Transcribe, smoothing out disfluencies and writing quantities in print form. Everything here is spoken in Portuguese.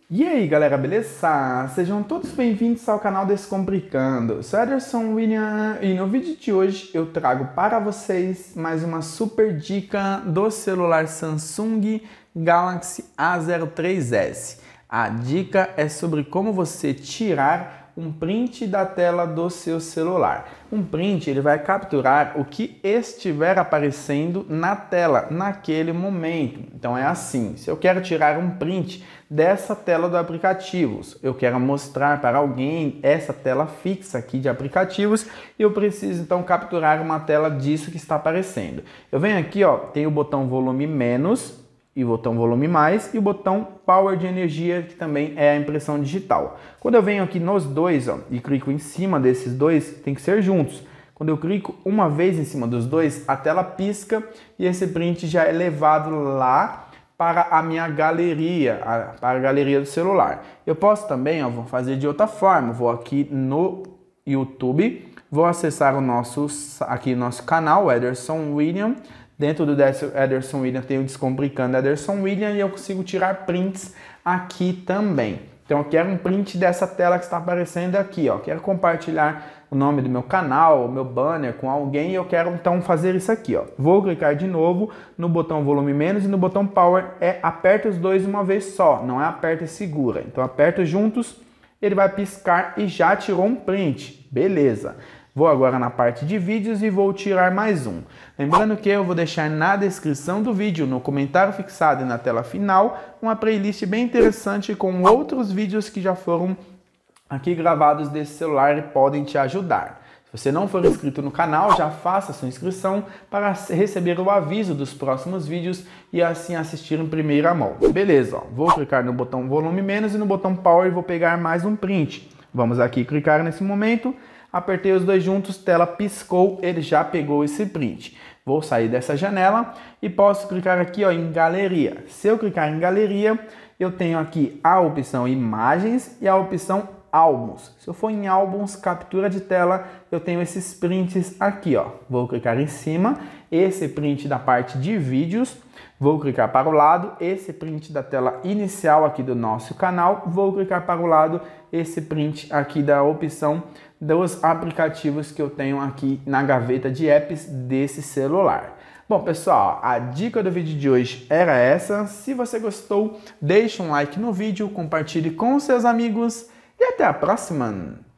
E aí galera, beleza? Sejam todos bem-vindos ao canal Descomplicando. Eu sou Ederson William e no vídeo de hoje eu trago para vocês mais uma super dica do celular Samsung Galaxy A03s. A dica é sobre como você tirar um print da tela do seu celular. Um print ele vai capturar o que estiver aparecendo na tela naquele momento. Então é assim, se eu quero tirar um print dessa tela do aplicativos, eu quero mostrar para alguém essa tela fixa aqui de aplicativos, eu preciso então capturar uma tela disso que está aparecendo. Eu venho aqui, ó, tem o botão volume menos e o botão volume mais e o botão power de energia, que também é a impressão digital. Quando eu venho aqui nos dois, ó, e clico em cima desses dois, tem que ser juntos. Quando eu clico uma vez em cima dos dois, a tela pisca e esse print já é levado lá para a minha galeria, para a galeria do celular. Eu posso também, ó, vou fazer de outra forma, vou aqui no YouTube, vou acessar o nosso canal, Ederson William. Dentro do Ederson William tem o Descomplicando Ederson William e eu consigo tirar prints aqui também. Então eu quero um print dessa tela que está aparecendo aqui, ó. Quero compartilhar o nome do meu canal, o meu banner com alguém e eu quero então fazer isso aqui, ó. Vou clicar de novo no botão volume menos e no botão power, aperta os dois uma vez só, não é aperta e segura. Então aperta juntos, ele vai piscar e já tirou um print. Beleza. Vou agora na parte de vídeos e vou tirar mais um. Lembrando que eu vou deixar na descrição do vídeo, no comentário fixado e na tela final, uma playlist bem interessante com outros vídeos que já foram aqui gravados desse celular e podem te ajudar. Se você não for inscrito no canal, já faça sua inscrição para receber o aviso dos próximos vídeos e assim assistir em primeira mão. Beleza, ó. Vou clicar no botão volume menos e no botão power e vou pegar mais um print. Vamos aqui clicar nesse momento. Apertei os dois juntos, tela piscou, ele já pegou esse print. Vou sair dessa janela e posso clicar aqui, ó, em galeria. Se eu clicar em galeria, eu tenho aqui a opção imagens e a opção álbuns. Se eu for em álbuns, captura de tela, eu tenho esses prints aqui, ó. Vou clicar em cima, esse print da parte de vídeos. Vou clicar para o lado, esse print da tela inicial aqui do nosso canal. Vou clicar para o lado, esse print aqui da opção dos aplicativos que eu tenho aqui na gaveta de apps desse celular. Bom, pessoal, a dica do vídeo de hoje era essa. Se você gostou, deixe um like no vídeo, compartilhe com seus amigos e até a próxima!